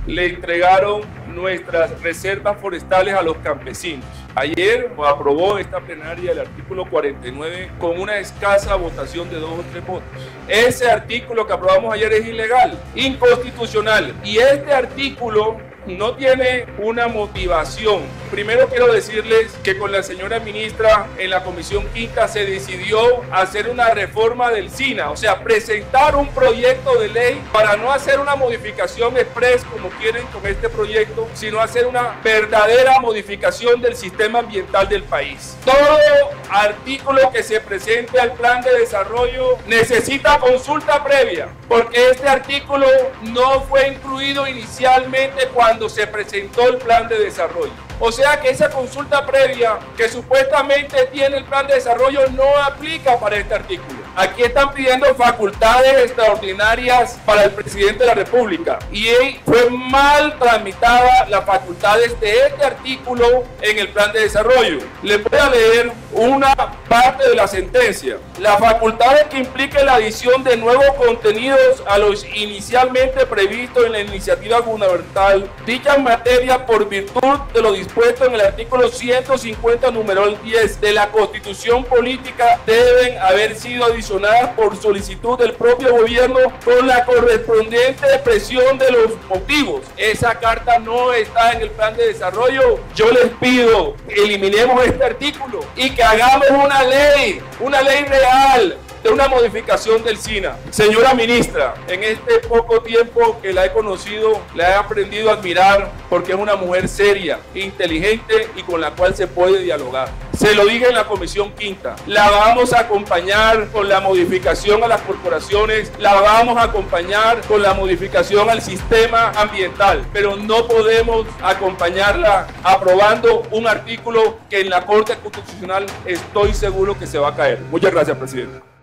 le entregaron nuestras reservas forestales a los campesinos. Ayer aprobó esta plenaria el artículo 49 con una escasa votación de 2 o 3 votos. Ese artículo que aprobamos ayer es ilegal, inconstitucional, y este artículo no tiene una motivación. Primero quiero decirles que con la señora ministra en la Comisión Quinta se decidió hacer una reforma del SINA, o sea, presentar un proyecto de ley para no hacer una modificación express como quieren con este proyecto, sino hacer una verdadera modificación del sistema ambiental del país. Todo artículo que se presente al plan de desarrollo necesita consulta previa, porque este artículo no fue incluido inicialmente cuando se presentó el plan de desarrollo. O sea que esa consulta previa que supuestamente tiene el plan de desarrollo no aplica para este artículo. Aquí están pidiendo facultades extraordinarias para el presidente de la República y fue mal tramitada las facultades de este artículo en el plan de desarrollo. Les voy a leer una parte de la sentencia. Las facultades que impliquen la adición de nuevos contenidos a los inicialmente previstos en la iniciativa gubernamental, dichas materias por virtud de lo dispuesto en el artículo 150 numeral 10 de la Constitución Política deben haber sido adicionadas por solicitud del propio gobierno con la correspondiente expresión de los motivos. Esa carta no está en el plan de desarrollo. Yo les pido que eliminemos este artículo y que hagamos una ley real de una modificación del SINA. Señora ministra, en este poco tiempo que la he conocido, la he aprendido a admirar porque es una mujer seria, inteligente y con la cual se puede dialogar. Se lo dije en la Comisión Quinta, la vamos a acompañar con la modificación a las corporaciones, la vamos a acompañar con la modificación al sistema ambiental, pero no podemos acompañarla aprobando un artículo que en la Corte Constitucional estoy seguro que se va a caer. Muchas gracias, presidente.